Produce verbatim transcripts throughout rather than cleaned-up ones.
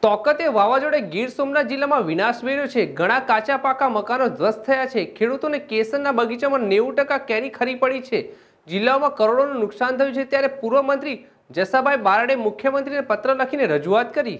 તોકતે વાવાઝોડે ગીર સોમનાથ જિલ્લામાં વિનાશ વેર્યો છે। ઘણા કાચા પાકા મકાનો ધ્વસ્ત થયા છે। ખેડૂતોને કેસરના બગીચામાં નેવું ટકા કેરી ખરી પડી છે। જિલ્લામાં કરોડોનું નુકસાન થયું છે, ત્યારે પૂર્વ મંત્રી જસાભાઈ બારડે મુખ્યમંત્રીને પત્ર લખીને રજૂઆત કરી।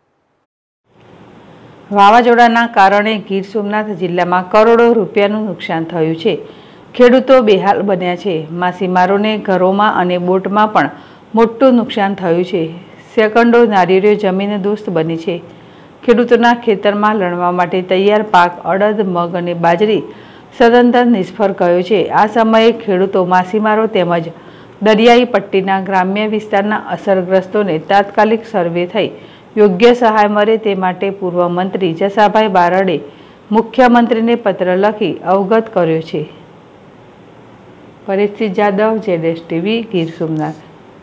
વાવાઝોડાના કારણે ગીર સોમનાથ જિલ્લામાં કરોડો રૂપિયાનું નુકસાન થયું છે। ખેડૂતો બેહાલ બન્યા છે। માછીમારોને ઘરોમાં અને બોટમાં પણ મોટું નુકસાન થયું છે। સેકન્ડો નારીઓ જમીનદોસ્ત બની છે। ખેડૂતોના ખેતરમાં લણવા માટે તૈયાર પાક અડદ, મગ અને બાજરી સદંતર નિષ્ફળ ગયો છે। આ સમયે ખેડૂતો, માછીમારો તેમજ દરિયાઈ પટ્ટીના ગ્રામ્ય વિસ્તારના અસરગ્રસ્તોને તાત્કાલિક સર્વે થઈ યોગ્ય સહાય મળે તે માટે પૂર્વ મંત્રી જસાભાઈ બારડે મુખ્યમંત્રીને પત્ર લખી અવગત કર્યો છે। પરેશસિંહ જાદવ, જેડેશ ટીવી, ગીર સોમનાથ।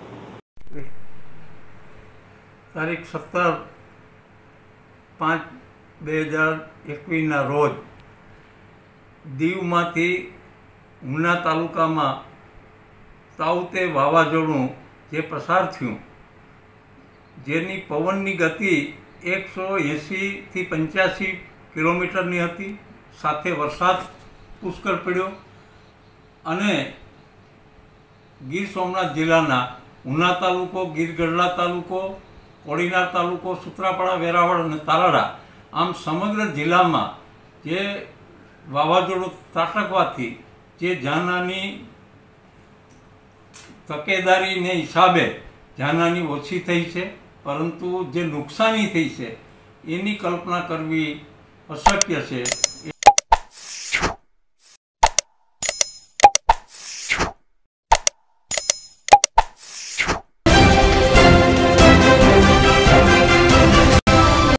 તારીખ સત્તર પાંચ બે હજાર એકવીસના રોજ દીવમાંથી ઉના તાલુકામાં તાઉતે વાવાઝોડું જે પસાર થયું, જેની પવનની ગતિ એકસો એંસીથી પંચ્યાસી કિલોમીટરની હતી, સાથે વરસાદ પુષ્કળ પડ્યો અને ગીર સોમનાથ જિલ્લાના ઉના તાલુકો, ગીર ગઢડા તાલુકો, કોડીનાર તાલુકો, સુત્રાપાડા, વેરાવળ અને તાલાળા આમ સમગ્ર જિલ્લામાં જે વાવાઝોડું ત્રાટકવાથી જે જાનહાની તકેદારીને હિસાબે જાનહાની ઓછી થઈ છે, પરંતુ જે નુકસાની થઈ છે એની કલ્પના કરવી અશક્ય છે।